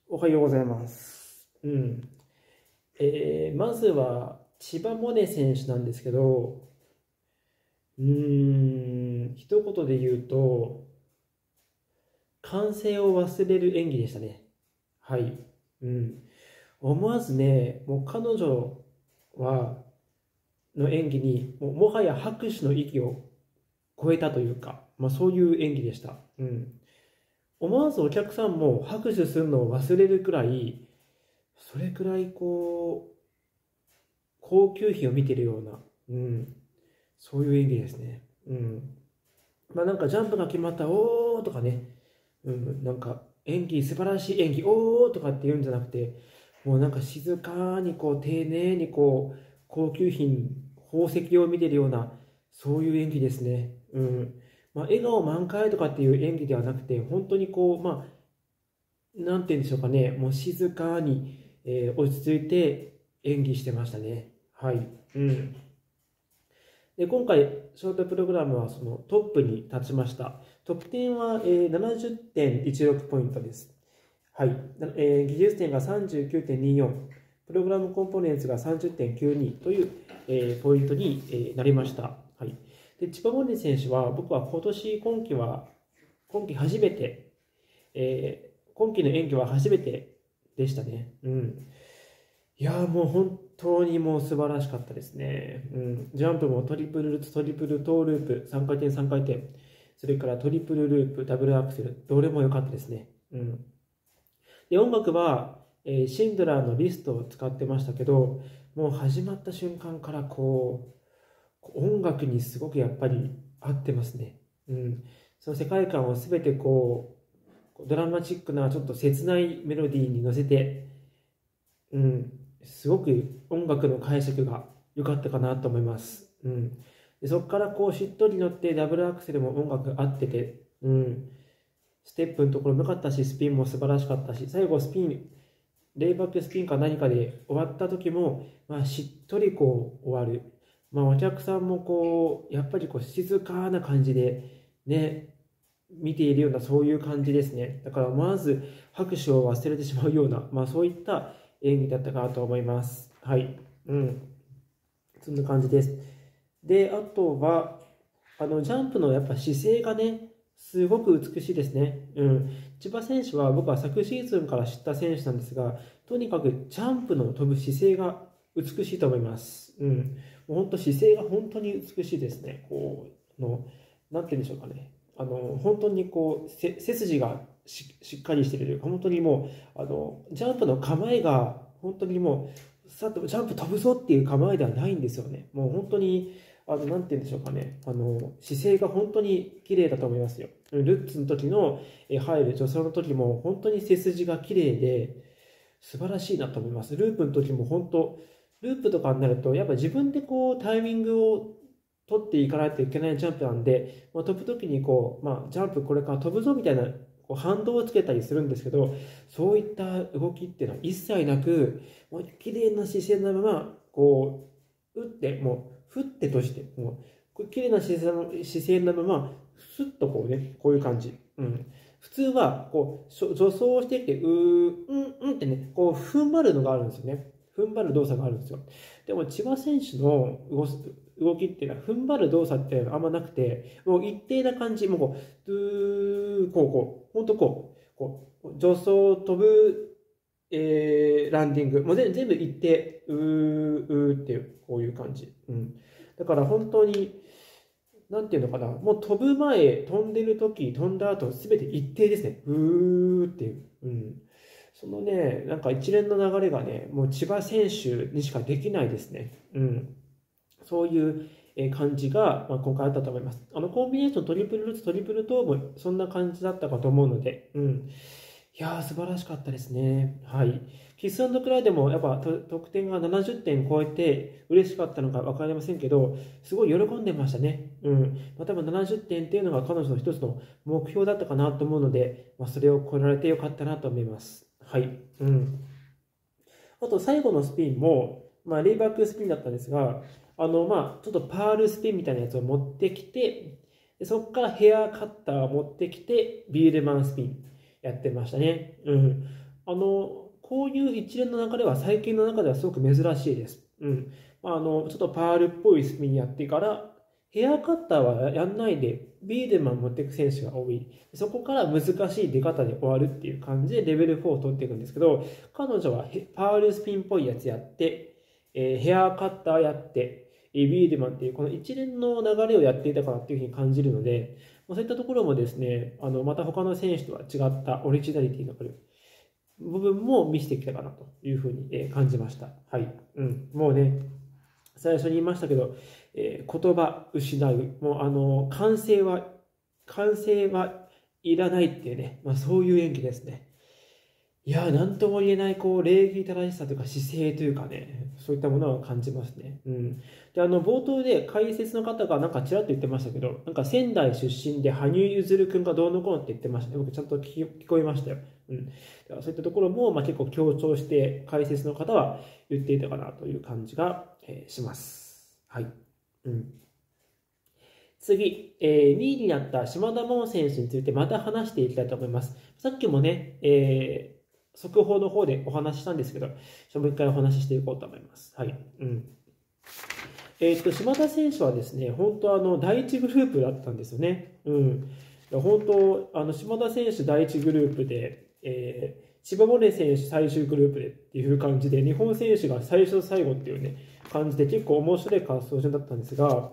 おはようございます。まずは千葉百音選手なんですけど、一言で言うと、歓声を忘れる演技でしたね。はい。うん。思わずね、もう彼女は、の演技にもはや拍手の域を超えたというか、そういう演技でした。思わずお客さんも拍手するのを忘れるくらい、それくらい高級品を見てるような、そういう演技ですね。なんかジャンプが決まった、おーとかね、なんか演技、素晴らしい演技、おーとかって言うんじゃなくて、もうなんか静かに丁寧に高級品、宝石を見てるような、そういう演技ですね。笑顔満開とかっていう演技ではなくて、本当になんて言うんでしょうかね、もう静かに、落ち着いて演技してましたね。はい。で、今回、ショートプログラムはそのトップに立ちました。トップ10は、70.16ポイントです。はい。技術点が39.24、プログラムコンポーネンツが30.92という、ポイントに、なりました。はい。で、千葉百音選手は、僕は今季初めて、今季の演技は初めてでしたね。いやーもう本当にもう素晴らしかったですね。ジャンプもトリプルルッツ、トリプルトーループ、3回転、3回転、それからトリプルループ、ダブルアクセル、どれも良かったですね。で、音楽は、シンドラーのリストを使ってましたけど、もう始まった瞬間から音楽にすごくやっぱり合ってますね。その世界観を全てドラマチックなちょっと切ないメロディーに乗せて、すごく音楽の解釈が良かったかなと思います。でそこからしっとり乗ってダブルアクセルも音楽合ってて、ステップのところも良かったし、スピンも素晴らしかったし、最後スピン、レイバックスピンか何かで終わった時も、しっとり終わる。お客さんもやっぱり静かな感じでね、見ているようなそういう感じですね。だから思わず拍手を忘れてしまうような、そういった演技だったかなと思います。はい。そんな感じです。で、あとは、ジャンプのやっぱ姿勢がね、すごく美しいですね。千葉選手は僕は昨シーズンから知った選手なんですが、とにかくジャンプの飛ぶ姿勢が美しいと思います。もう本当姿勢が本当に美しいですね。なんて言うんでしょうかね。本当に背筋がしっかりしているというか、本当にもう、ジャンプの構えが、本当にもう、さっとジャンプ飛ぶぞっていう構えではないんですよね。もう本当に、なんて言うんでしょうかね。姿勢が本当に綺麗だと思いますよ。ルッツの時の入る助走の時も、本当に背筋が綺麗で、素晴らしいなと思います。ループの時も本当、ループとかになると、やっぱ自分でタイミングを取っていかないといけないジャンプなんで、飛ぶ時にジャンプこれから飛ぶぞみたいな反動をつけたりするんですけど、そういった動きっていうのは一切なく、もう綺麗な姿勢のまま、打って、もう、振ってとして、もう、綺麗な姿勢のまま、スッとこういう感じ。普通は、助走してきて、ってね、踏ん張るのがあるんですよね。踏ん張る動作があるんですよ。でも、千葉選手の動きっていうのは、踏ん張る動作ってあんまなくて、もう一定な感じ、もうほんと助走飛ぶ、ランディング、もう全部一定、っていう、こういう感じ。だから本当に、なんていうのかな、もう飛ぶ前、飛んでる時、飛んだ後、すべて一定ですね。っていう。そのね、なんか一連の流れがね、もう千葉選手にしかできないですね。そういう感じが、今回あったと思います。コンビネーショントリプルルッツ、トリプルトーもそんな感じだったかと思うので、いやー、素晴らしかったですね。はい。キスクライでもやっぱ得点が70点超えて嬉しかったのか分かりませんけど、すごい喜んでましたね。多分70点っていうのが彼女の一つの目標だったかなと思うので、それを超えられてよかったなと思います。はい。あと最後のスピンも、レイバックスピンだったんですが、ちょっとパールスピンみたいなやつを持ってきて、そこからヘアカッターを持ってきて、ビールマンスピンやってましたね。 こういう一連の流れは最近の中ではすごく珍しいです。ちょっとパールっぽいスピンやってから、ヘアカッターはやんないで、ビーデマン持っていく選手が多い。そこから難しい出方で終わるっていう感じでレベル4を取っていくんですけど、彼女はパールスピンっぽいやつやって、ヘアカッターやって、ビーデマンっていうこの一連の流れをやっていたかなっていうふうに感じるので、そういったところもですね、また他の選手とは違ったオリジナリティのある部分も見せてきたかなというふうに感じました。はい。もうね、最初に言いましたけど、言葉失う、もう完成はいらないっていうね、そういう演技ですね。いや、なんとも言えない、礼儀正しさというか姿勢というかね、そういったものを感じますね。で、冒頭で解説の方がなんかちらっと言ってましたけど、なんか仙台出身で羽生結弦君がどうのこうのって言ってましたね。僕ちゃんと聞こえましたよ。だからそういったところも、結構強調して解説の方は言っていたかなという感じが、します。はい。次、2位になった島田真央選手についてまた話していきたいと思います。さっきもね、速報の方でお話ししたんですけど、もう一回お話ししていこうと思います。はい。島田選手はですね、本当第1グループだったんですよね。本当、島田選手第1グループで、千葉百音選手最終グループでっていう感じで、日本選手が最初最後っていうね、感じで結構面白い滑走順だったんですが、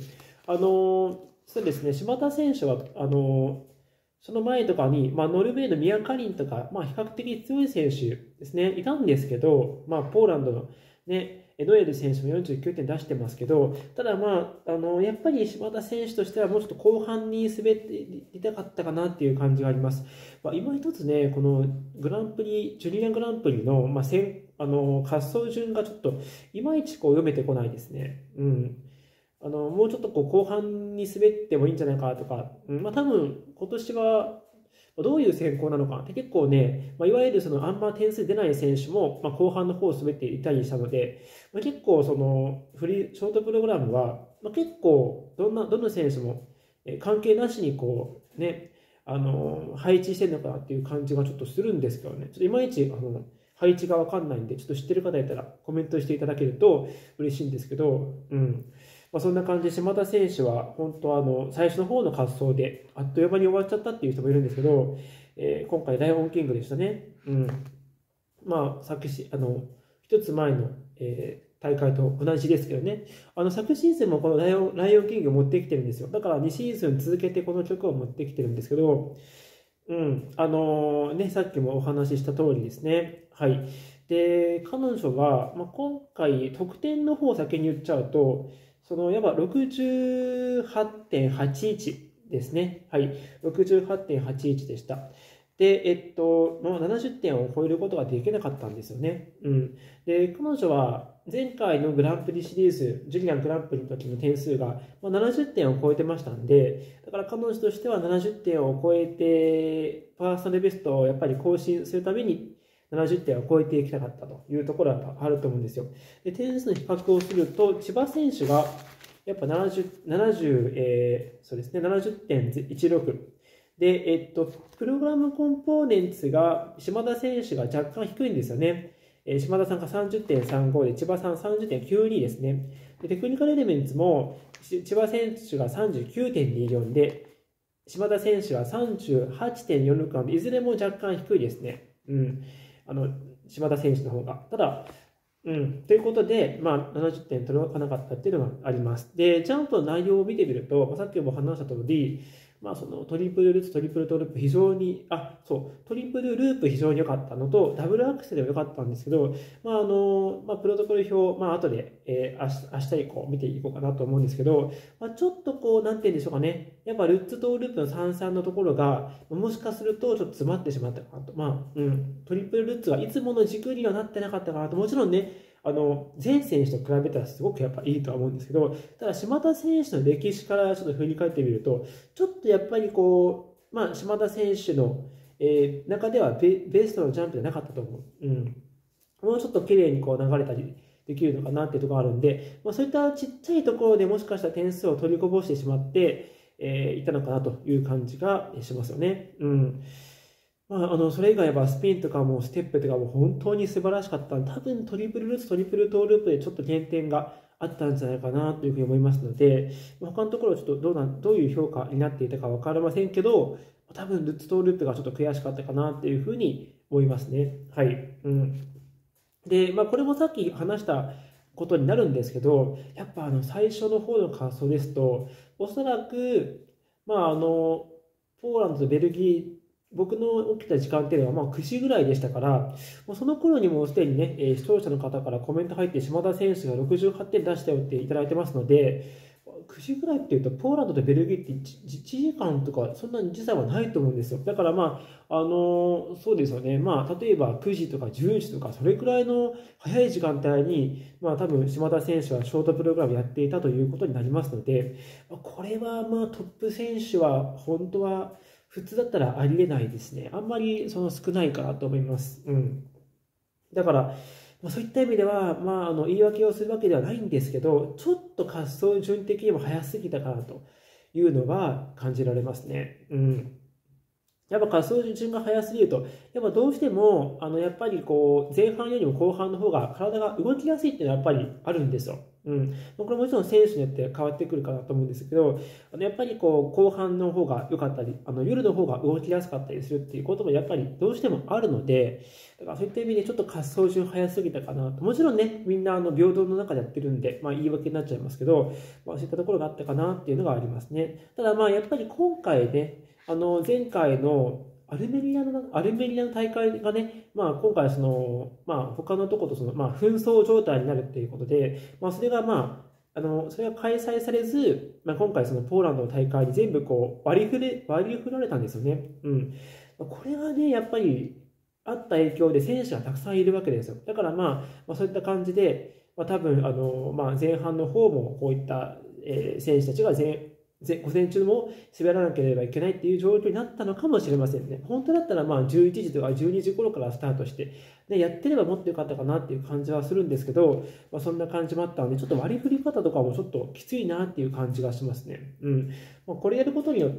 そうですね、島田選手は、その前とかに、ノルウェーのミア・カリンとか、比較的強い選手ですね、いたんですけど、ポーランドのね、ノエル選手も49点出してますけど、ただやっぱり島田選手としてはもうちょっと後半に滑っていたかったかなっていう感じがあります。今一つね、このグランプリ、ジュニアグランプリの、滑走順がちょっといまいち読めてこないですね。もうちょっと後半に滑ってもいいんじゃないかとか、多分今年はどういう選考なのかって結構ね、いわゆるあんま点数出ない選手も、後半の方を滑っていたりしたので、結構ショートプログラムは、結構どの選手も関係なしに配置してるのかなっていう感じがちょっとするんですけどね、ちょっといまいち配置がわかんないんで、ちょっと知ってる方いたらコメントしていただけると嬉しいんですけど、そんな感じで島田選手は本当最初の方の滑走であっという間に終わっちゃったっていう人もいるんですけど、今回ライオンキングでしたね。一つ前の、大会と同じですけどね、昨シーズンもこのライオンキングを持ってきてるんですよ。だから2シーズン続けてこの曲を持ってきてるんですけど、さっきもお話しした通りですね。はい。で、彼女は、今回得点の方を先に言っちゃうと、やっぱ68.81ですね。はい。68.81でした。で、70点を超えることができなかったんですよね。で、彼女は前回のグランプリシリーズ、ジュリアングランプリの時の点数が70点を超えてましたんで、だから彼女としては70点を超えて、パーソナルベストをやっぱり更新するために、70点を超えていきたかったというところはあると思うんですよ。で、点数の比較をすると、千葉選手がやっぱそうですね、70.16。で、プログラムコンポーネンツが、島田選手が若干低いんですよね。島田さんが30.35で、千葉さん30.92ですね。で、テクニカルエレメンツも、千葉選手が39.24で、島田選手は38.46なので、いずれも若干低いですね。島田選手の方が。ただ、ということで、70点届かなかったっていうのがあります。で、ジャンプの内容を見てみると、さっきも話した通り、トリプルルッツ、トリプルトリップ非常に、トリプルループ非常に良かったのと、ダブルアクセルも良かったんですけど、プロトコル表、後で、明日以降見ていこうかなと思うんですけど、ちょっとなんて言うんでしょうかね、やっぱルッツとループの33のところが、もしかするとちょっと詰まってしまったかなと。トリプルルッツはいつもの軸にはなってなかったかなと、もちろんね、全選手と比べたらすごくやっぱいいとは思うんですけど、ただ島田選手の歴史からちょっと振り返ってみると、ちょっとやっぱり島田選手の、中ではベストのジャンプじゃなかったと思う。もうちょっと綺麗に流れたりできるのかなっていうところがあるんで、そういったちっちゃいところでもしかしたら点数を取りこぼしてしまって、いたのかなという感じがしますよね。 それ以外はスピンとかもステップとかも本当に素晴らしかった。多分トリプルルッツ、トリプルトーループでちょっと減点があったんじゃないかなというふうに思いますので、他のところはちょっとどういう評価になっていたか分かりませんけど、多分ルッツトーループがちょっと悔しかったかなというふうに思いますね。はい。で、これもさっき話したことになるんですけど、やっぱ最初の方の滑走ですと、おそらく、ポーランドとベルギー、僕の起きた時間っていうのは9時ぐらいでしたから、もうその頃にもうすでにね、視聴者の方からコメント入って、島田選手が68点出したよっていただいてますので、9時ぐらいっていうと、ポーランドとベルギーって1時間とか、そんなに時差はないと思うんですよ。だからそうですよね、例えば9時とか10時とか、それくらいの早い時間帯に、多分島田選手はショートプログラムやっていたということになりますので、これはトップ選手は本当は普通だったらありえないですね。あんまりその少ないかなと思います。だから、そういった意味では、言い訳をするわけではないんですけど、ちょっと滑走順的にも早すぎたかなというのは感じられますね。やっぱ滑走順が早すぎると、やっぱどうしても、やっぱりこう、前半よりも後半の方が体が動きやすいっていうのはやっぱりあるんですよ。これもちろん選手によって変わってくるかなと思うんですけど、やっぱりこう、後半の方が良かったり、夜の方が動きやすかったりするっていうこともやっぱりどうしてもあるので、だからそういった意味でちょっと滑走順早すぎたかなと。もちろんね、みんな平等の中でやってるんで、言い訳になっちゃいますけど、そういったところがあったかなっていうのがありますね。ただやっぱり今回ね、前回のアルメリアの大会がね、今回他のとこと紛争状態になるっていうことで、それがそれが開催されず、今回そのポーランドの大会に全部こう割り振られたんですよね。これがね、やっぱりあった影響で選手がたくさんいるわけですよ。だからそういった感じで、多分前半の方もこういった、選手たちが午前中も滑らなければいけないっていう状況になったのかもしれませんね。本当だったら11時とか12時頃からスタートして、やってればもっと良かったかなっていう感じはするんですけど、そんな感じもあったので、ちょっと割り振り方とかもちょっときついなっていう感じがしますね。これやることによって、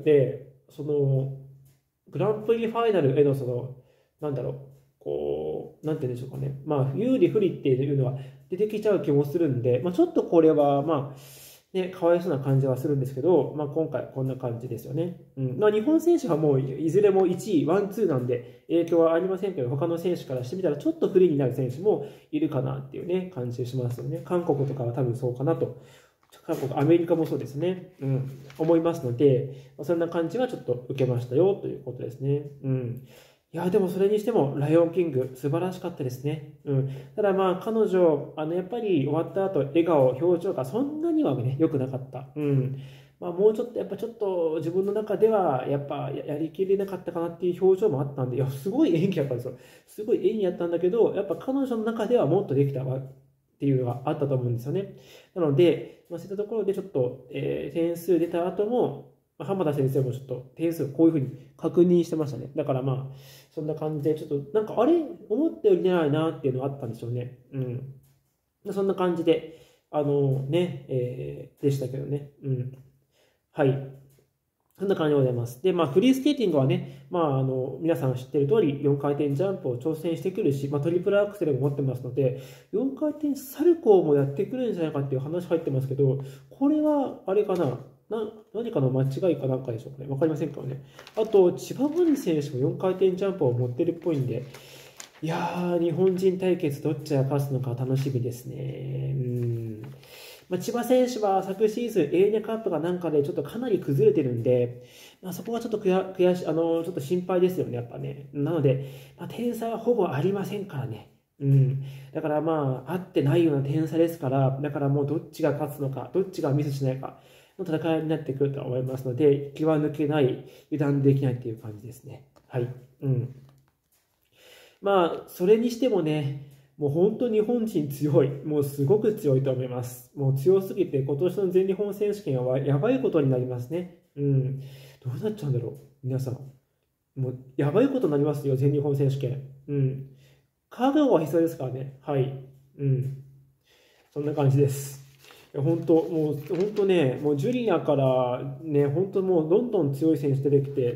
グランプリファイナルへのなんだろう、なんて言うんでしょうかね、有利不利っていうのは出てきちゃう気もするんで、ちょっとこれはね、かわいそうな感じはするんですけど、今回こんな感じですよね。日本選手はもういずれも1位、ワン、ツーなんで影響はありませんけど、他の選手からしてみたらちょっと不利になる選手もいるかなっていうね、感じしますよね。韓国とかは多分そうかなと。韓国、アメリカもそうですね。思いますので、そんな感じはちょっと受けましたよということですね。いや、でもそれにしても、ライオンキング、素晴らしかったですね。ただ彼女、やっぱり終わった後、笑顔、表情がそんなにはね、良くなかった。もうちょっと、やっぱちょっと自分の中では、やっぱやりきれなかったかなっていう表情もあったんで、いや、すごい演技だったんですよ。すごい演技やったんだけど、やっぱ彼女の中ではもっとできたわっていうのがあったと思うんですよね。なので、そういったところでちょっと、点数出た後も、浜田先生もちょっと点数をこういうふうに確認してましたね。だからそんな感じで、ちょっとなんかあれ思ったより出ないなっていうのがあったんでしょうね。そんな感じで、でしたけどね。はい。そんな感じでございます。で、フリースケーティングはね、皆さん知ってる通り、4回転ジャンプを挑戦してくるし、トリプルアクセルも持ってますので、4回転サルコーもやってくるんじゃないかっていう話入ってますけど、これは、あれかな、何かの間違いかなんかでしょうかね。わかりませんからね。あと、千葉真理選手も4回転ジャンプを持ってるっぽいんで、いやー、日本人対決どっちが勝つのか楽しみですね。千葉選手は昨シーズン、エーニャカップがなんかでちょっとかなり崩れてるんで、そこはちょっとちょっと心配ですよね、やっぱね。なので、点差はほぼありませんからね。だから合ってないような点差ですから、だからもうどっちが勝つのか、どっちがミスしないかの戦いになってくると思いますので、気は抜けない、油断できないっていう感じですね。はい。それにしてもね、もう本当に日本人強い。もうすごく強いと思います。もう強すぎて今年の全日本選手権はやばいことになりますね。どうなっちゃうんだろう。皆さん。もうやばいことになりますよ、全日本選手権。覚悟は必要ですからね。はい。そんな感じです。本当ね、もうジュリアからね、本当もうどんどん強い選手出てきて、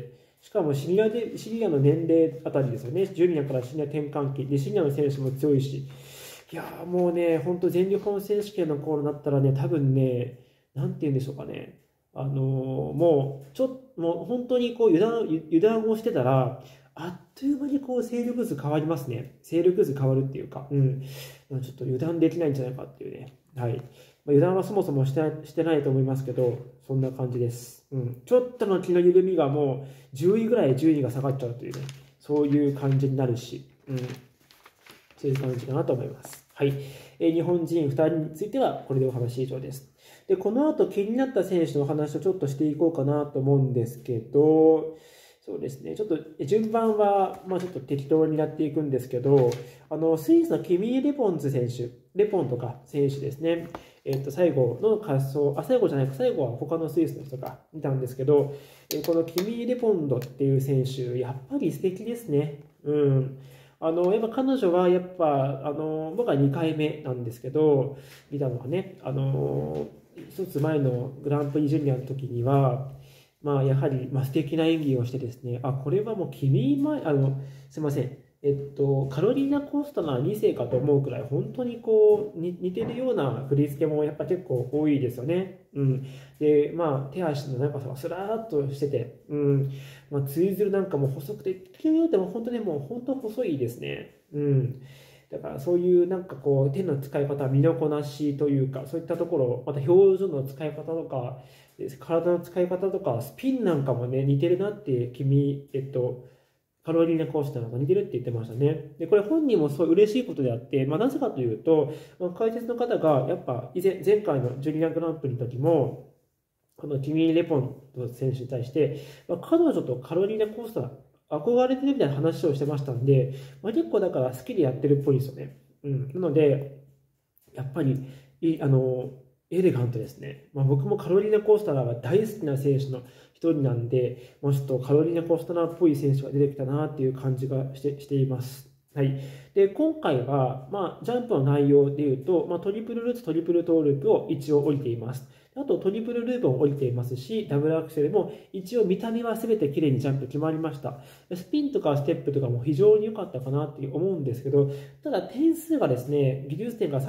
しかもシニアの年齢あたりですよね。ジュニアからシニア転換期で、シニアの選手も強いし、いやーもうね、本当全日本選手権の頃になったらね、多分ね、なんて言うんでしょうかね。もう本当にこう油断をしてたら、あっという間にこう勢力図変わりますね。勢力図変わるっていうか、ちょっと油断できないんじゃないかっていうね。はい。油断はそもそもしてないと思いますけど、そんな感じです。ちょっとの気の緩みがもう10位ぐらい順位が下がっちゃうというね、そういう感じになるし、そういう感じかなと思います。はい。日本人2人についてはこれでお話以上です。で、この後気になった選手のお話をちょっとしていこうかなと思うんですけど、そうですね、ちょっと順番は、ちょっと適当になっていくんですけど、スイスのキミー・レポンとか選手ですね、最後の滑走、最後じゃないか、最後は他のスイスの人が見たんですけど、このキミー・レポンドっていう選手、やっぱり素敵ですね。やっぱ彼女は僕は2回目なんですけど、見たのはね、一つ前のグランプリジュニアの時には、やはり、素敵な演技をしてですね、これはもうすいません、カロリーナ・コスタナ2世かと思うくらい、本当にこう、似てるような振り付けもやっぱ結構多いですよね。で、手足の長さがスラーっとしてて、ツイズルなんかも細くて、気によっても本当にもう本当細いですね。だからそういうなんかこう手の使い方、身のこなしというか、そういったところ、また表情の使い方とか、体の使い方とか、スピンなんかもね、似てるなってカロリーナ・コースターが似てるって言ってましたね。で、これ本人もすごい嬉しいことであって、なぜかというと、解説の方がやっぱ前回のジュニアグランプリの時も、このキミー・レポンの選手に対して、彼女とカロリーナ・コースター、憧れてるみたいな話をしてましたんで、結構だから好きでやってるっぽいですよね。なので、やっぱりエレガントですね。僕もカロリーナ・コースターが大好きな選手の一人なんで、ちょっとカロリーナ・コースターっぽい選手が出てきたなっていう感じがしています。はい、で今回は、ジャンプの内容でいうと、トリプルルッツ、トリプルトーループを一応降りています。あとトリプルループも降りていますし、ダブルアクセルも一応見た目は全て綺麗にジャンプ決まりました。スピンとかステップとかも非常に良かったかなって思うんですけど、ただ点数がですね、技術点が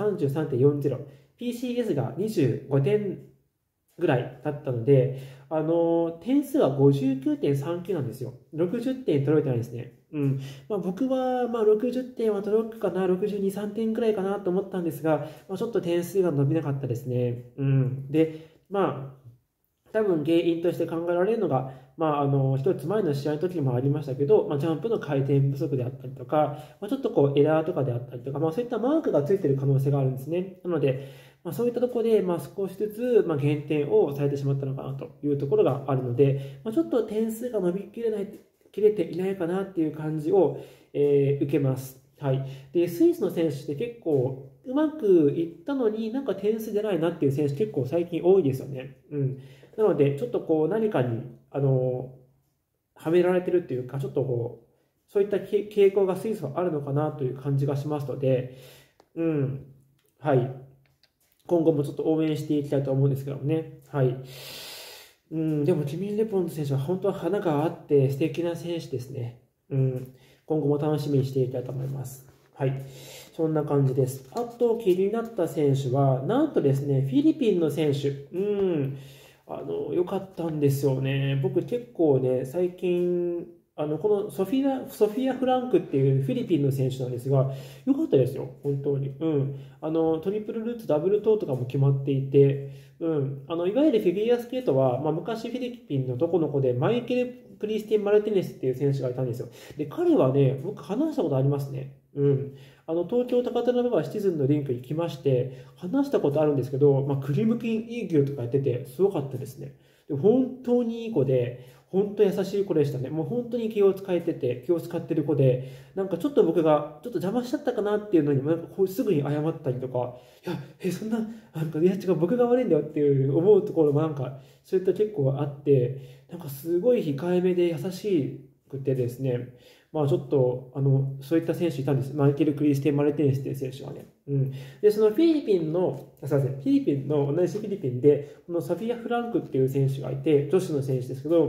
33.40、PCS が25点ぐらいだったので、点数は 59.39 なんですよ。60点取れてないですね。僕は60点は届くかな、62、3点くらいかなと思ったんですが、ちょっと点数が伸びなかったですね。で、多分原因として考えられるのが、一つ前の試合の時もありましたけど、ジャンプの回転不足であったりとか、ちょっとこうエラーとかであったりとか、そういったマークがついている可能性があるんですね。なので、そういったところで、少しずつ、減点をされてしまったのかなというところがあるので、ちょっと点数が伸びきれていないかなっていう感じを、受けます。はい。で、スイスの選手って結構、うまくいったのになんか点数出ないなっていう選手結構最近多いですよね。なので、ちょっとこう何かに、はめられてるっていうか、ちょっとこう、そういった傾向がスイスはあるのかなという感じがしますので、はい。今後もちょっと応援していきたいと思うんですけどもね。はい。でも、キミン・レポンド選手は本当は花があって素敵な選手ですね。今後も楽しみにしていきたいと思います。はい。そんな感じです。あと気になった選手は、なんとですね、フィリピンの選手。良かったんですよね。僕結構ね、最近、このソフィア・フランクっていうフィリピンの選手なんですが、良かったですよ、本当に。トリプルルッツ、ダブルトーとかも決まっていて、いわゆるフィギュアスケートは、昔フィリピンの男の子でマイケル・クリスティン・マルティネスっていう選手がいたんですよ。で、彼はね、僕話したことありますね。東京高田馬場シティズンのリンクに来まして、話したことあるんですけど、クリムキンイーグルとかやってて、すごかったですね。で本当にいい子で、本当優しい子でしたね。もう本当に気を使ってる子で、なんかちょっと僕がちょっと邪魔しちゃったかなっていうのに、すぐに謝ったりとか、そんな、いや違う、僕が悪いんだよっていう思うところもそういった結構あって、すごい控えめで優しくてですね、ちょっと、そういった選手いたんです。マイケル・クリステン・マルティネスっていう選手はね。で、そのフィリピンの、同じフィリピンで、このソフィア・フランクっていう選手がいて、女子の選手ですけど、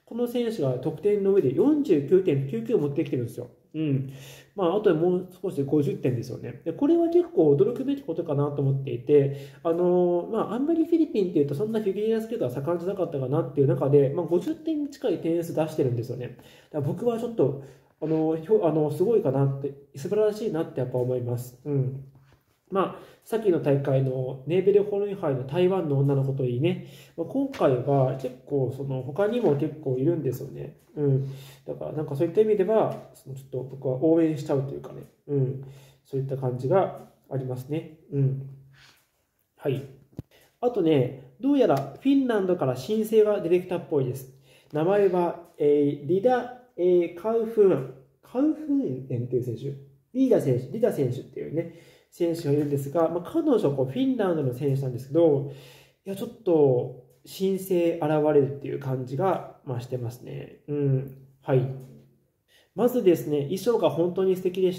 この選手が得点の上で49.99を持ってきてるんですよ。あとはもう少しで50点ですよね。で、これは結構驚くべきことかなと思っていて、あんまりフィリピンっていうとそんなフィギュアスケートは盛んじゃなかったかなっていう中で、50点近い点数出してるんですよね。だから僕はちょっと、すごいかなって、素晴らしいなってやっぱ思います。さっきの大会のネーベルホルン杯の台湾の女の子といいね、今回は結構他にも結構いるんですよね。だからなんかそういった意味ではちょっと僕は応援しちゃうというかね、そういった感じがありますね。はい。あとね、どうやらフィンランドから申請が出てきたっぽいです。名前は、リダ、カウフンエンっていう選手、リダ選手っていうね、選手がいるんですが、彼女フィンランドの選手なんですけど、いや、ちょっと新星現れるっていう感じが、してますね。はい。まずですね、衣装が本当に素敵でした。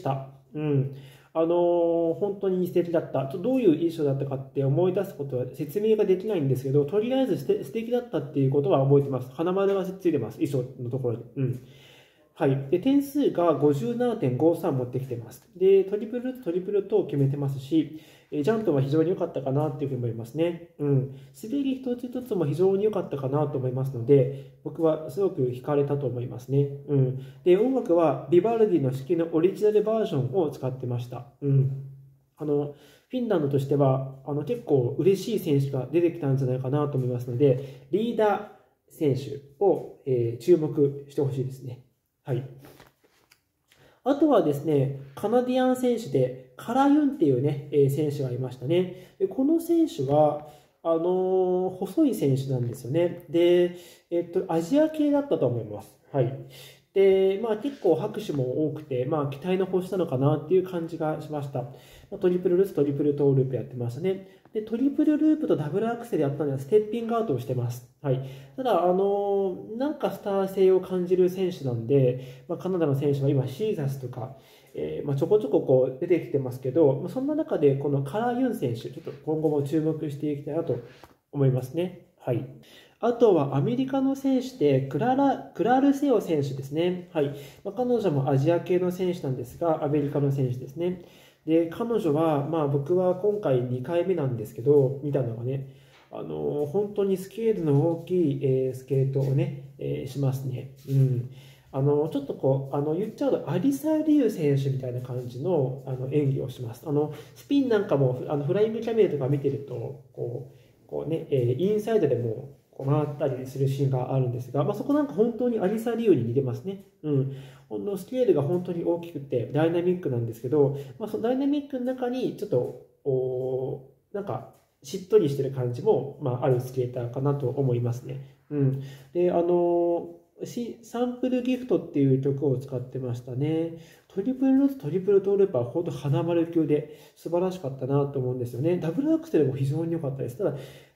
本当に素敵だった。どういう衣装だったかって思い出すことは説明ができないんですけど、とりあえず素敵だったっていうことは覚えてます。花丸がついてます、衣装のところに。はい。で、点数が57.53持ってきてます。で、トリプルと決めてますし、ジャンプは非常に良かったかなっていうふうに思いますね。滑り一つ一つも非常に良かったかなと思いますので、僕はすごく惹かれたと思いますね。で、音楽はビバルディの式のオリジナルバージョンを使ってました。フィンランドとしては結構嬉しい選手が出てきたんじゃないかなと思いますので、リーダー選手を、注目してほしいですね。はい。あとはですね、カナディアン選手でカラユンっていうね、選手がいましたね。でこの選手は、細い選手なんですよね。で、アジア系だったと思います。はい。で、結構拍手も多くて、期待の星なのかなっていう感じがしました。トリプルルッツ、トリプルトーループやってましたね。で、トリプルループとダブルアクセルやったので、ステッピングアウトをしてます。はい。ただ、なんかスター性を感じる選手なんで、カナダの選手は今、シーザスとか、ちょこちょここう出てきてますけど、そんな中でこのカラーユン選手、ちょっと今後も注目していきたいなと思いますね。はい。あとはアメリカの選手でクラールセオ選手ですね。はい。彼女もアジア系の選手なんですが、アメリカの選手ですね。で、彼女は、僕は今回2回目なんですけど、見たのがね、本当にスケールの大きい、スケートをね、しますね。ちょっとこう、言っちゃうと、アリサ・リュウ選手みたいな感じの、演技をします。スピンなんかも、フライングキャメルとか見てると、こうね、インサイドでもこう回ったりするシーンがあるんですが、そこなんか本当にアリサ・リュウに似てますね。スケールが本当に大きくてダイナミックなんですけど、そのダイナミックの中にちょっと、なんか、しっとりしてる感じも、あるスケーターかなと思いますね。で、サンプルギフトっていう曲を使ってましたね。トリプルルーツ、トリプルトーループは本当花丸級で素晴らしかったなと思うんですよね。ダブルアクセルも非常に良かったです。ただ、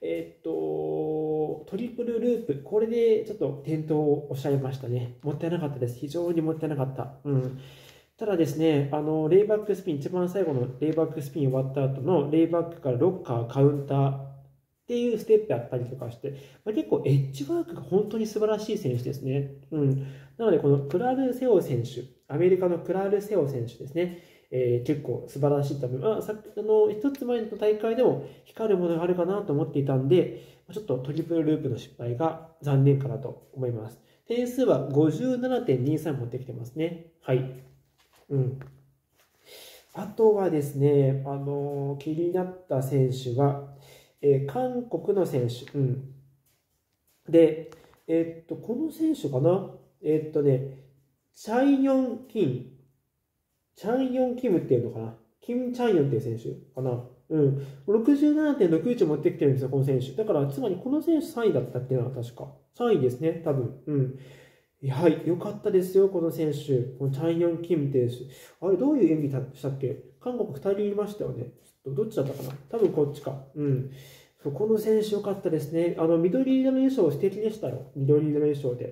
トリプルループ、これでちょっと転倒をおっしゃいましたね。もったいなかったです。非常にもったいなかった。ただですね、レイバックスピン、一番最後のレイバックスピン終わった後のレイバックからロッカー、カウンターっていうステップやったりとかして、結構エッジワークが本当に素晴らしい選手ですね。なので、このクラール・セオ選手、アメリカのクラール・セオ選手ですね、結構素晴らしいと思います。一つ前の大会でも光るものがあるかなと思っていたんで、ちょっとトリプルループの失敗が残念かなと思います。点数は 57.23 持ってきてますね。はい。あとはですね、気になった選手は、韓国の選手。で、この選手かなチャンヨンキム。チャンヨンキムっていうのかなキム・チャンヨンっていう選手かな67.61持ってきてるんですよ、この選手。だから、つまりこの選手3位だったっていうのは確か。3位ですね、多分。はい、良かったですよ、この選手。このチャンヨン・キムっていう選手。あれ、どういう演技したっけ韓国2人いましたよね。ちょっとどっちだったかな多分こっちか。そうこの選手良かったですね。緑色の衣装素敵でしたよ。緑色の衣装で。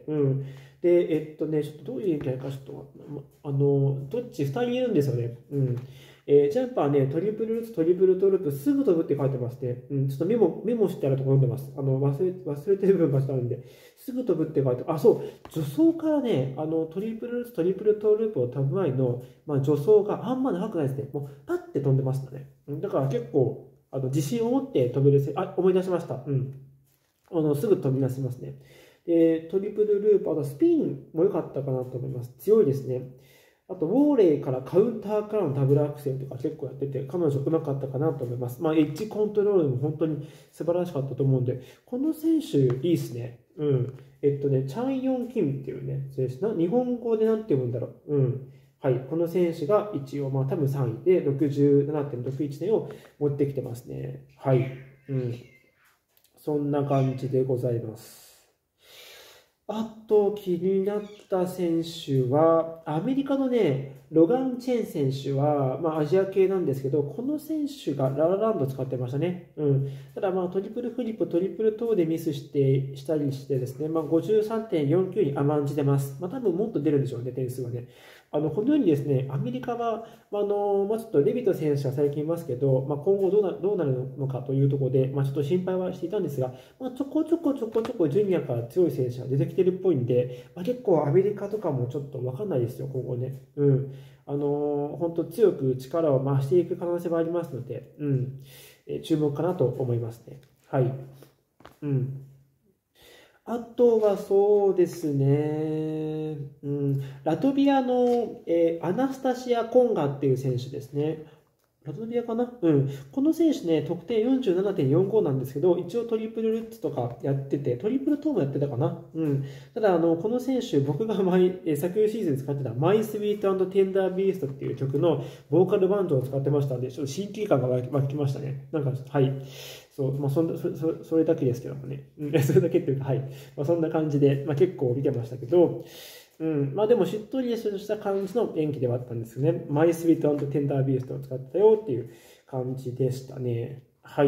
で、ちょっとどういう演技か、ちょっと、どっち2人いるんですよね。 ジャンプはね、トリプルルッツ、トリプルトーループ、すぐ飛ぶって書いてますね。ちょっとメモしてあるところ読んでます。忘れてる部分がちょっとあるんで、すぐ飛ぶって書いてそう、助走からね、トリプルルッツ、トリプルトーループを飛ぶ前の、助走があんま長くないですね。もう、パッて飛んでましたね。だから結構、自信を持って飛べる思い出しました。すぐ飛び出しますね。トリプルループ、あとスピンも良かったかなと思います。強いですね。あと、ウォーレイからカウンターからのダブルアクセルとか結構やってて、彼女上手かったかなと思います。エッジコントロールも本当に素晴らしかったと思うんで、この選手いいですね。チャン・ヨン・キムっていうね、日本語でなんて読むんだろう。はい、この選手が一応、多分3位で 67.61 点を持ってきてますね。はい。そんな感じでございます。あと気になった選手は、アメリカのね、ロガン・チェン選手は、アジア系なんですけど、この選手がララランド使ってましたね。ただ、トリプルフリップ、トリプルトーでミスしたりしてですね、53.49 に甘んじてます。多分もっと出るんでしょうね、点数はね。このようにですね、アメリカは、ちょっとレビト選手が最近いますけど、今後どうなるのかというところで、ちょっと心配はしていたんですが、ちょこちょこジュニアから強い選手が出てきてるっぽいんで、結構アメリカとかもちょっと分かんないですよ、今後ね。本当強く力を増していく可能性はありますので、注目かなと思いますね。はい。あとはそうですね、ラトビアの、アナスタシア・コンガっていう選手ですね。ラトビアかな、この選手ね、得点 47.45 なんですけど、一応トリプルルッツとかやってて、トリプルトーもやってたかな。ただ、この選手、僕が昨シーズン使ってた、マイスウィート&テンダービーストっていう曲のボーカルバンドを使ってましたんで、ちょっと親近感が湧きましたね。はい。そう、それだけですけどもね。それだけっていうか、はい。そんな感じで、結構見てましたけど、でもしっとりした感じの演技ではあったんですよね。マイスイート&テンダービーストを使ったよっていう感じでしたね。はい。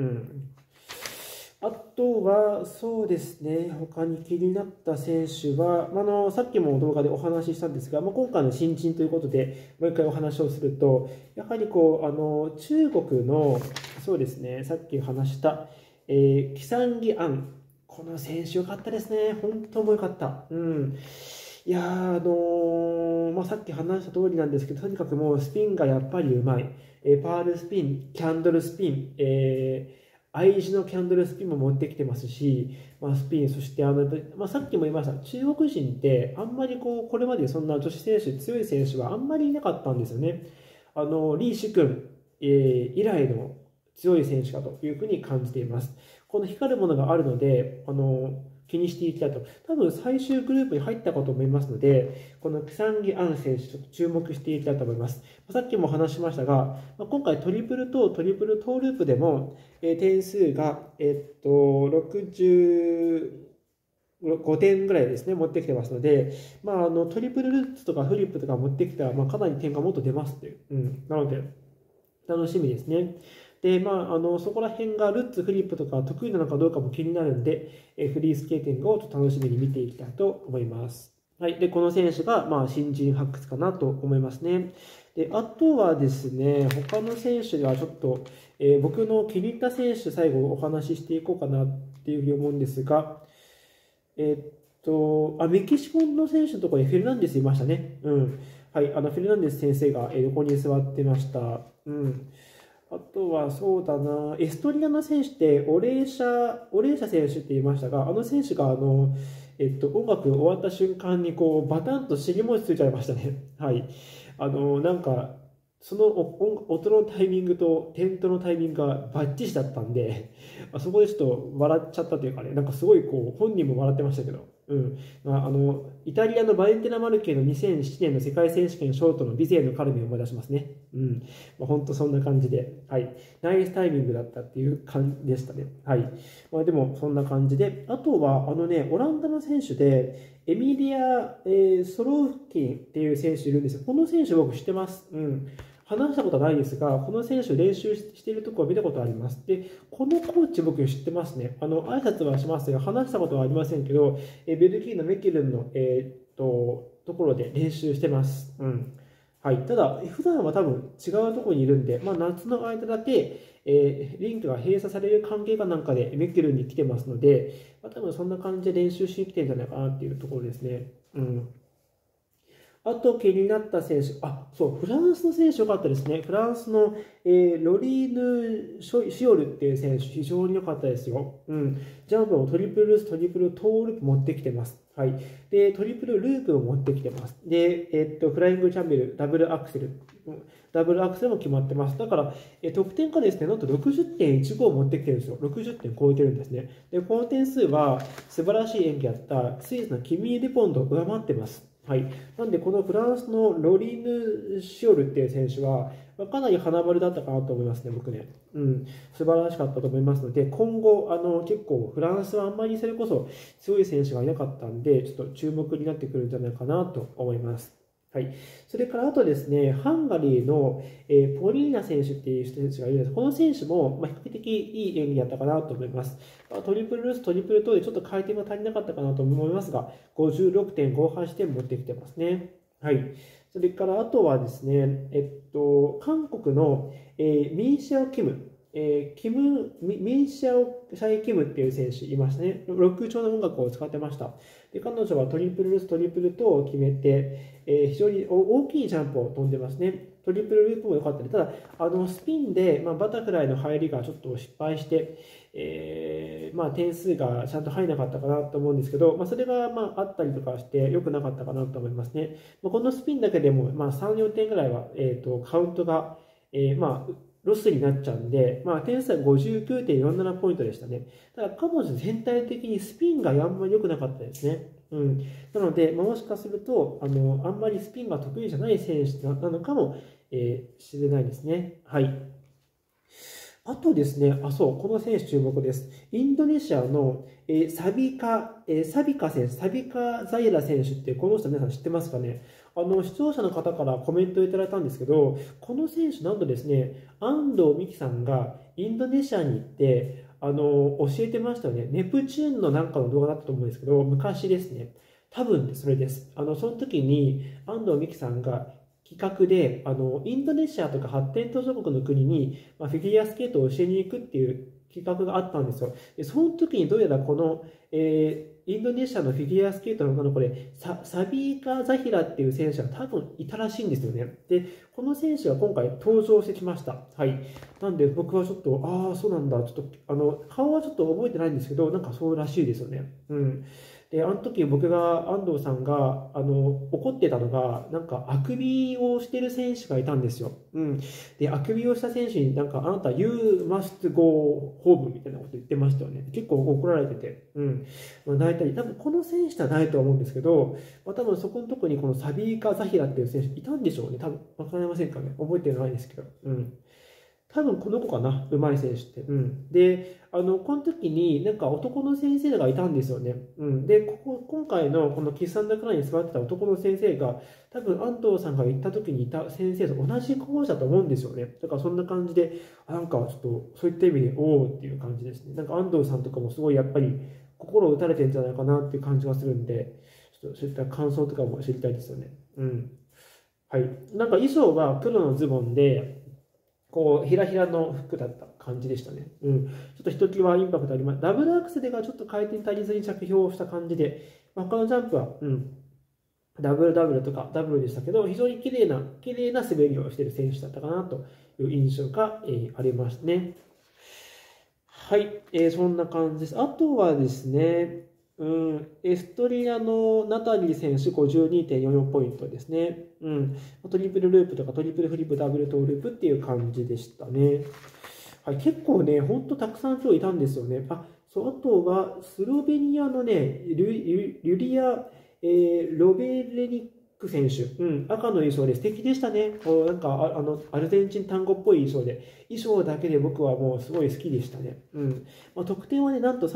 あとは、そうですね、他に気になった選手は、さっきも動画でお話ししたんですが、今回の新人ということで、もう一回お話をすると、やはり中国の、そうですね、さっき話した、キサンギアン。この選手良かったですね。本当も良かった。いやさっき話した通りなんですけど、とにかくもうスピンがやっぱりうまい。パールスピン、キャンドルスピン、愛知のキャンドルスピンも持ってきてますし、スピン、そしてさっきも言いました、中国人ってあんまりこれまでそんな女子選手、強い選手はあんまりいなかったんですよね。李志君、以来の強い選手かというふうに感じています。この光るものがあるので、気にしていきたいと。多分最終グループに入ったかと思いますので、このキサンギアン選手、ちょっと注目していきたいと思います。さっきも話しましたが、今回トリプルトーループでも、点数が、65点ぐらいですね、持ってきてますので、トリプルルッツとかフリップとか持ってきたら、かなり点がもっと出ますっていう。なので、楽しみですね。で、そこら辺がルッツ、フリップとか得意なのかどうかも気になるんで、フリースケーティングをちょっと楽しみに見ていきたいと思います。はい。で、この選手が、新人発掘かなと思いますね。で、あとはですね、他の選手ではちょっと、僕の気に入った選手、最後お話ししていこうかなっていうふうに思うんですが、メキシコの選手のところにフェルナンデスいましたね。はい。フェルナンデス先生が横に座ってました。あとはそうだな、エストニアの選手ってオレーシャ選手って言いましたが、あの選手が音楽終わった瞬間にバタンと尻餅ついちゃいましたね。はい。なんか、その音のタイミングと点灯のタイミングがバッチシだったんで、そこでちょっと笑っちゃったというかね、なんかすごい本人も笑ってましたけど、イタリアのバレンティナ・マルケの2007年の世界選手権ショートのビゼーのカルメを思い出しますね。本当そんな感じで、はい。ナイスタイミングだったっていう感じでしたね。はい。でもそんな感じで、あとはオランダの選手で、エミリア、ソロフキンっていう選手いるんですよ。この選手僕知ってます。話したことはないですが、この選手練習しているところを見たことあります。で、このコーチ僕知ってますね。挨拶はしますが、話したことはありませんけど、ベルギーのメケルンの、ところで練習してます。 はい。ただ、普段は多分違うところにいるんで、夏の間だけ、リンクが閉鎖される関係かなんかでメキルに来てますので、多分そんな感じで練習しに来てるんじゃないかなっていうところですね。うん。あと気になった選手、そう、フランスの選手良かったですね。フランスの、ロリーヌ・シオルっていう選手、非常に良かったですよ。うん。ジャンプもトリプルルース、トリプルトーループ持ってきてます。はい。で、トリプルループも持ってきてます。で、フライングチャンベル、ダブルアクセル、ダブルアクセルも決まってます。だから、得点がですね、なんと60.15持ってきてるんですよ。60点超えてるんですね。で、この点数は素晴らしい演技だったスイスのキミー・デュポンドを上回ってます。はい。なんで、このフランスのロリーヌ・シオルっていう選手は、かなり花丸だったかなと思いますね、僕ね。うん。素晴らしかったと思いますので、今後、結構、フランスはあんまりそれこそ強い選手がいなかったんで、ちょっと注目になってくるんじゃないかなと思います。はい。それからあとですね、ハンガリーの、ポリーナ選手っていう選手がいるんです。この選手も、比較的いい演技だったかなと思います。トリプルルース、トリプルトーでちょっと回転が足りなかったかなと思いますが、56.58点持ってきてますね。はい。それからあとはですね、韓国の、ミンシャオ・キム。ミンシャオ・シャイ・キムっていう選手いましたね。ロック調の音楽を使ってました。で、彼女はトリプルルース、トリプルトーを決めて、非常に大きいジャンプを飛んでますね。トリプルループも良かったり、ただ、スピンで、バタフライの入りがちょっと失敗して、点数がちゃんと入らなかったかなと思うんですけど、それがあったりとかして良くなかったかなと思いますね。このスピンだけでも3、4点ぐらいは、カウントが、ロスになっちゃうんで、点数は59.47ポイントでしたね。ただ彼女全体的にスピンがあんまり良くなかったですね。うん、なので、もしかするとあんまりスピンが得意じゃない選手なのかもしれないですね。はい。あとですね、そう、この選手注目です。インドネシアの、サビカ選手、サビカザイラ選手って、この人皆さん知ってますかね。視聴者の方からコメントをいただいたんですけど、この選手、なんとですね、安藤美希さんがインドネシアに行って、教えてましたよね。ネプチューンのなんかの動画だったと思うんですけど、昔ですね。多分それです。その時に安藤美希さんが企画でインドネシアとか発展途上国の国に、フィギュアスケートを教えに行くっていう企画があったんですよ。でその時にどうやらこの、インドネシアのフィギュアスケートの女の子でサビーカ・ザヒラっていう選手が多分いたらしいんですよね。で、この選手が今回登場してきました。はい。なんで僕はちょっと、そうなんだ。ちょっと、顔はちょっと覚えてないんですけど、なんかそうらしいですよね。うん。で、あの時僕が、安藤さんが、怒ってたのが、なんか、あくびをしてる選手がいたんですよ。うん。で、あくびをした選手になんか、あなた、You must go home みたいなこと言ってましたよね。結構怒られてて。うん。泣いたり、多分この選手ではないと思うんですけど、多分そこのとこにこのサビーカ・ザヒラっていう選手いたんでしょうね。多分、わかりませんかね。覚えてないですけど。うん。多分この子かな、うまい選手って。うん。で、この時になんか男の先生がいたんですよね。うん。で、今回のこのキスアンダークラインに座ってた男の先生が、多分安藤さんが行った時にいた先生と同じ講師だと思うんですよね。だからそんな感じで、なんかちょっとそういった意味で、おおっていう感じですね。なんか安藤さんとかもすごいやっぱり心を打たれてるんじゃないかなっていう感じがするんで、ちょっとそういった感想とかも知りたいですよね。うん。はい。なんか衣装は黒のズボンで、こう、ひらひらの服だった感じでしたね。うん。ちょっとひときわインパクトあります。ダブルアクセルがちょっと回転足りずに着氷した感じで、他のジャンプは、ダブルダブルとかダブルでしたけど、非常に綺麗な滑りをしている選手だったかなという印象が、ありましたね。はい、そんな感じです。あとはですね、エストリアのナタリー選手52.44ポイントですね。トリプルループとかトリプルフリップ、ダブルトーループっていう感じでしたね。はい、結構ね、ほんとたくさん今日いたんですよね。あとはスロベニアのね、リュリア、ロベレニック選手、赤の衣装で素敵でしたね。なんかアルゼンチン単語っぽい衣装で、衣装だけで僕はもうすごい好きでしたね。得点はね、なんと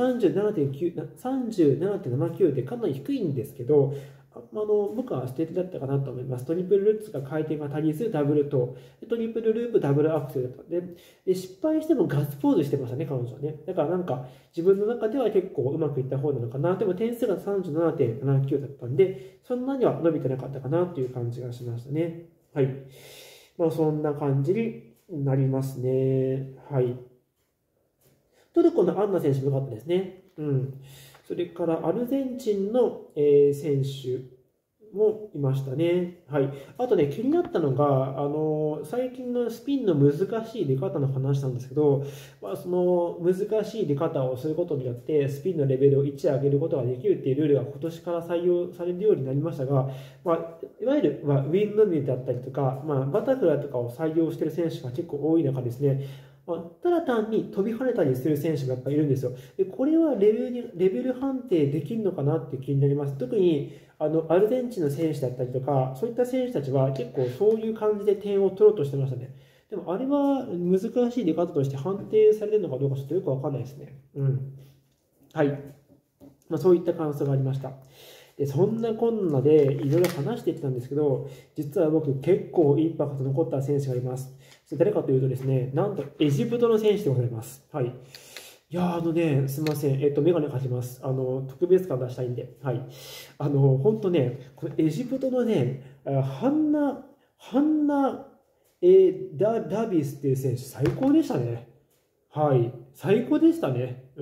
37.79でかなり低いんですけど、僕は素敵だったかなと思います。トリプルルッツが回転が足りず、ダブルトリプルループ、ダブルアクセルだった。で、失敗してもガッツポーズしてましたね、彼女はね。だからなんか、自分の中では結構うまくいった方なのかな。でも点数が37.79だったんで、そんなには伸びてなかったかなという感じがしましたね。 はい。そんな感じになりますね。はい。トルコのアンナ選手も良かったですね。それからアルゼンチンの、選手もいましたね。はい。あとね、気になったのが、最近のスピンの難しい出方の話なんですけど、その難しい出方をすることによって、スピンのレベルを1上げることができるっていうルールが今年から採用されるようになりましたが、いわゆる、ウィンドミルだったりとか、バタフライとかを採用している選手が結構多い中ですね、ただ単に飛び跳ねたりする選手がやっぱいるんですよ。でこれはレベル判定できるのかなって気になります。特にアルゼンチンの選手だったりとか、そういった選手たちは結構そういう感じで点を取ろうとしてましたね。でもあれは難しい出方として判定されるのかどうかちょっとよくわかんないですね。はい。そういった感想がありました。でそんなこんなでいろいろ話してきたんですけど、実は僕結構インパクト残った選手がいます。それ誰かというとですね、なんとエジプトの選手でございます。はい。いやすみません。メガネかけます。特別感出したいんで。はい。本当ね、このエジプトのね、ハンナ、ダビスっていう選手、最高でしたね。はい。最高でしたね。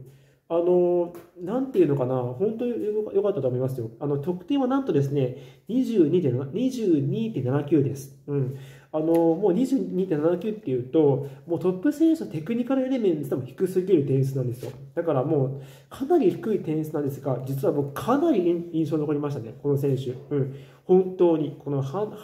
なんていうのかな、本当に良かったと思いますよ。得点はなんとですね、22.79です。もう22.79っていうと、もうトップ選手のテクニカルエレメンツでも低すぎる点数なんですよ。だからもう、かなり低い点数なんですが、実は僕、かなり印象に残りましたね、この選手。本当に、この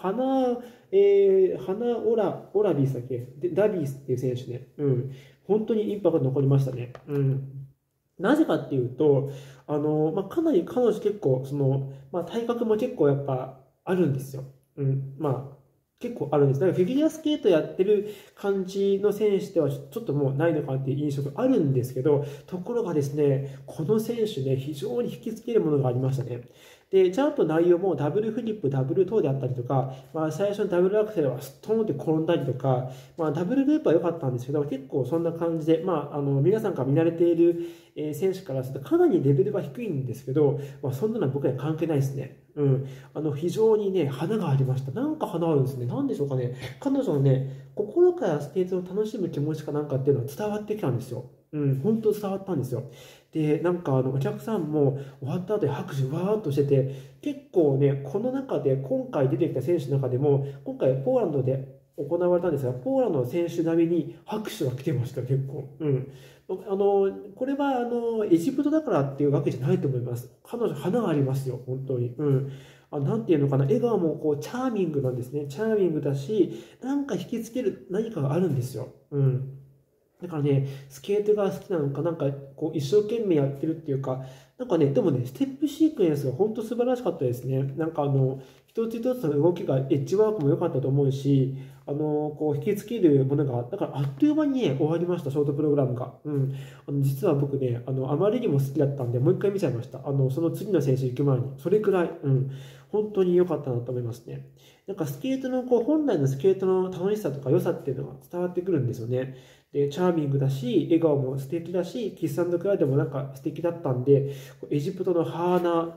オラビスだっけダビスっていう選手ね。本当にインパクト残りましたね。なぜかっていうと、かなり彼女結構、体格も結構やっぱあるんですよ。結構あるんです。だからフィギュアスケートやってる感じの選手ではちょっともうないのかなっていう印象があるんですけど、ところがですね、この選手ね、非常に引きつけるものがありましたね。で、ジャンプ内容もダブルフリップ、ダブルトーであったりとか、最初のダブルアクセルはストーンって転んだりとか、ダブルループは良かったんですけど、結構そんな感じで、皆さんが見慣れている選手からするとかなりレベルが低いんですけど、そんなのは僕には関係ないですね。非常にね、花がありました。なんか花あるんですね。なんでしょうかね。彼女のね、心からスケートを楽しむ気持ちかなんかっていうのは伝わってきたんですよ。本当伝わったんですよ。で、なんかお客さんも終わった後で拍手わーっとしてて、結構ね、この中で今回出てきた選手の中でも、今回ポーランドで行われたんですが、ポーランドの選手並みに拍手が来てました、結構。これはエジプトだからっていうわけじゃないと思います。彼女、花がありますよ、本当に。なんていうのかな、笑顔もこうチャーミングなんですね。チャーミングだし、なんか引きつける何かがあるんですよ。だからね、スケートが好きなのか、なんかこう一生懸命やってるっていうか、なんかね、でもね、ステップシークエンスが本当素晴らしかったですね。なんか一つ一つの動きがエッジワークも良かったと思うし、こう引きつけるものが、だからあっという間にね、終わりました、ショートプログラムが。実は僕ね、あまりにも好きだったんで、もう一回見ちゃいました。その次の選手行く前に、それくらい、本当に良かったなと思いますね。なんかスケートの、本来のスケートの楽しさとか良さっていうのが伝わってくるんですよね。で、チャーミングだし、笑顔も素敵だし、キス&クライでもなんか素敵だったんで、エジプトのハーナ、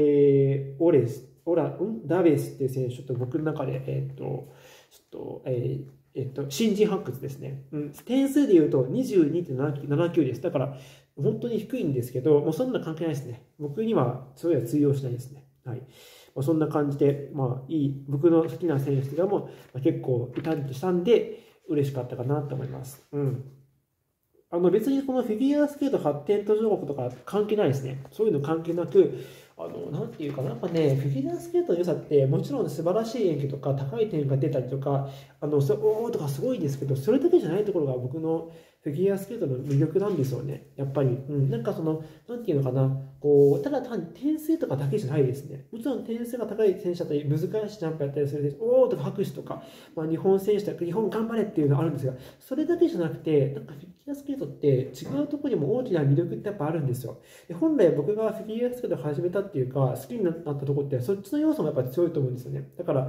ダベスっていう選手、ちょっと僕の中で、新人発掘ですね。点数で言うと22.79です。だから、本当に低いんですけど、もうそんな関係ないですね。僕にはそういうのは通用しないですね。はい。そんな感じで、僕の好きな選手がも、結構いたりしたんで、嬉しかったかなと思います。別にこのフィギュアスケート発展途上国とか関係ないですね。そういうの関係なく、なんていうかな、やっぱね、フィギュアスケートの良さって、もちろん素晴らしい演技とか、高い点が出たりとか、おーとかすごいですけど、それだけじゃないところが僕のフィギュアスケートの魅力なんですよね。やっぱり。なんかなんていうのかな、ただ単に点数とかだけじゃないですね。もちろん点数が高い選手だったり、難しいジャンプやったりする選手、おーとか拍手とか、日本選手とか、日本頑張れっていうのがあるんですが、それだけじゃなくて、なんかフィギュアスケートって違うところにも大きな魅力ってやっぱあるんですよ。で本来僕がフィギュアスケートを始めたっていうか、好きになったところって、そっちの要素もやっぱり強いと思うんですよね。だから、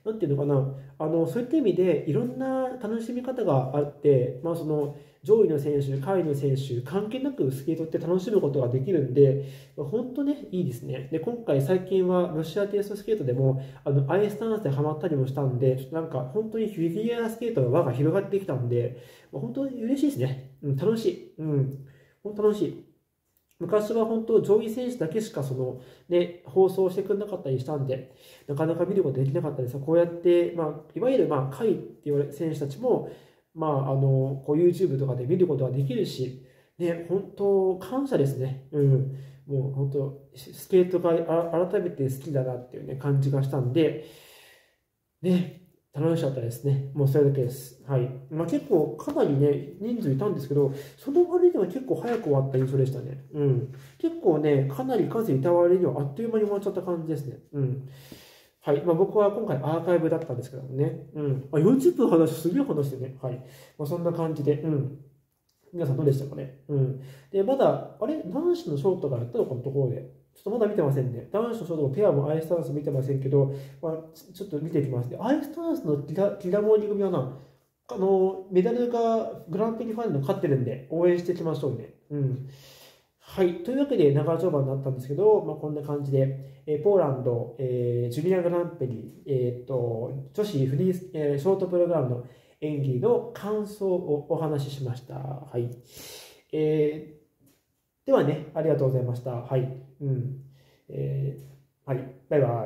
なんていうのかな、そういった意味でいろんな楽しみ方があって、その上位の選手、下位の選手、関係なくスケートって楽しむことができるんで、本当ね、いいですね。で、今回最近はロシアテイストスケートでも、アイスダンスでハマったりもしたんで、ちょっとなんか本当にフィギュアスケートの輪が広がってきたんで、本当に嬉しいですね。楽しい。本当楽しい。昔は本当上位選手だけしか放送してくれなかったりしたんで、なかなか見ることできなかったですが、こうやって、いわゆる下位って言われる選手たちも、こう YouTube とかで見ることができるし、ね、本当感謝ですね。もう本当スケートが改めて好きだなっていうね、感じがしたんで、ね、楽しかったですね。もうそれだけです。はい。結構かなりね、人数いたんですけど、その割には結構早く終わった印象でしたね。結構ね、かなり数いた割にはあっという間に終わっちゃった感じですね。はい。僕は今回アーカイブだったんですけどもね。40分話すげえ話してね。はい。そんな感じで、皆さんどうでしたかね。で、まだ、男子のショートがやったのかのところで、ちょっとまだ見てませんね。男子のショートもペアもアイスダンス見てませんけど、ちょっと見ていきますね。アイスダンスのキラモーニ組はメダルがグランプリファイナル勝ってるんで、応援していきましょうね。はい。というわけで、長丁場になったんですけど、こんな感じで、ポーランド、ジュニアグランプリ、女子フリー、ショートプログラムの演技の感想をお話ししました。はい。ではね、ありがとうございました。はい。はい。バイバイ。